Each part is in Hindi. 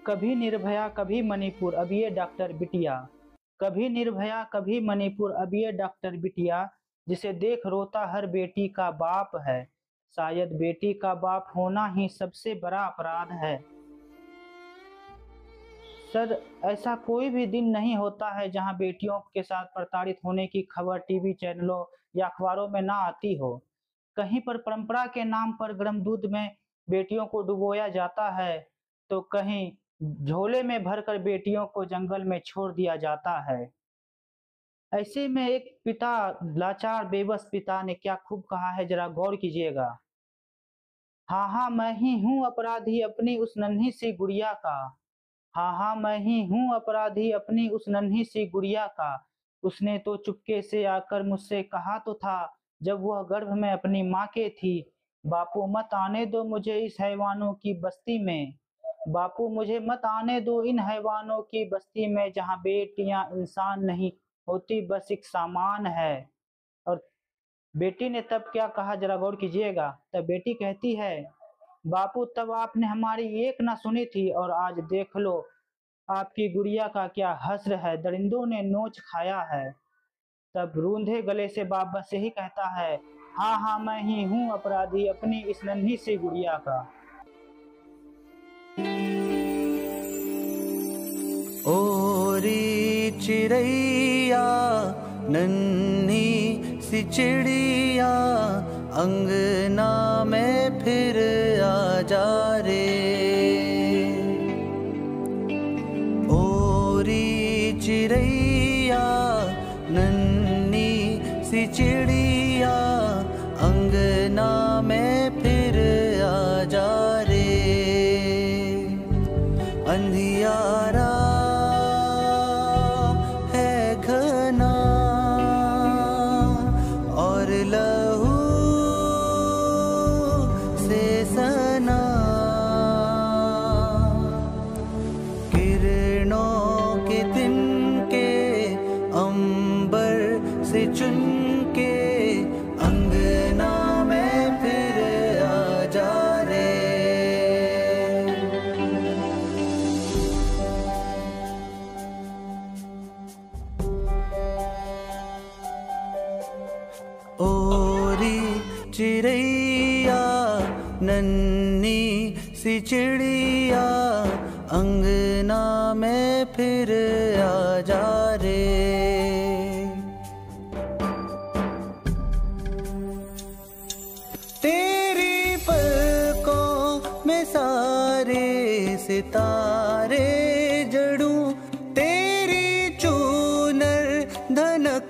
कभी निर्भया कभी मणिपुर अब ये डॉक्टर बिटिया, कभी निर्भया कभी मणिपुर अब ये डॉक्टर बिटिया, जिसे देख रोता हर बेटी का बाप है। शायद बेटी का बाप होना ही सबसे बड़ा अपराध है। सर, ऐसा कोई भी दिन नहीं होता है जहां बेटियों के साथ प्रताड़ित होने की खबर टीवी चैनलों या अखबारों में ना आती हो। कहीं पर परंपरा के नाम पर गर्म दूध में बेटियों को डुबोया जाता है, तो कहीं झोले में भरकर बेटियों को जंगल में छोड़ दिया जाता है। ऐसे में एक पिता, लाचार बेबस पिता ने क्या खूब कहा है, जरा गौर कीजिएगा। हाँ हाँ मैं ही हूँ अपराधी अपनी उस नन्ही सी गुड़िया का। हाँ हाँ मैं ही हूँ अपराधी अपनी उस नन्ही सी गुड़िया का। उसने तो चुपके से आकर मुझसे कहा तो था, जब वह गर्भ में अपनी माँ के थी, बापू मत आने दो मुझे इस हैवानों की बस्ती में। बापू मुझे मत आने दो इन हैवानों की बस्ती में, जहाँ बेटियां इंसान नहीं होती बस एक सामान है। और बेटी ने तब क्या कहा, जरा गौर कीजिएगा। तब बेटी कहती है, बापू तब आपने हमारी एक ना सुनी थी, और आज देख लो आपकी गुड़िया का क्या हश्र है, दरिंदों ने नोच खाया है। तब रूंधे गले से बाप बस यही कहता है, हाँ हाँ मैं ही हूँ अपराधी अपनी इस नन्ही सी गुड़िया का। ओरी चिड़ैया नन्ही सी चिड़िया, अंगना में फिर आ जा रे। ओरी चिड़ैया नन्ही सी चिड़िया, अंगना में फिर आ जा रे। अंधियारा है घना और लहू से सना, किरणों के तिनके अंबर से चुनके, अंगना में फिर आ जा रे। ओरी चिड़ैया नन्ही सी चिड़िया, अंगना में फिर आ जा रे। तेरी पलकों में सारे सितारे जड़ूं, तेरी चूनर धनक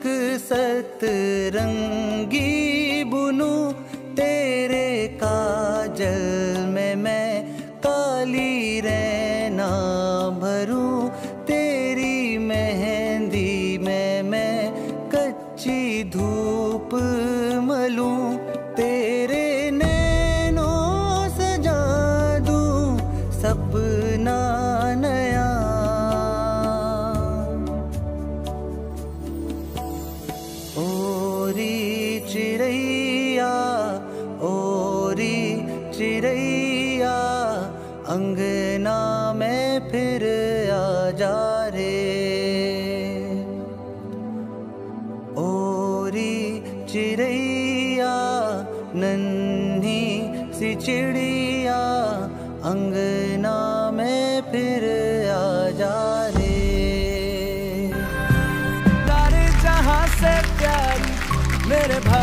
सतरंगी बुनूं, तेरे काजल में मैं काली रैना भरूं, तेरी मेहंदी में मैं कच्ची धूप मलूं, तेरे नैनों सजा दूं सपना नया। ओरी चिड़ैया ओरी चिड़ैया, अंगना में फिर आ जा रे। ओरी चिड़ैया नन्ही सी चिड़िया, अंगना में फिर आ जा रे। सारे जहां से प्यारी मेरे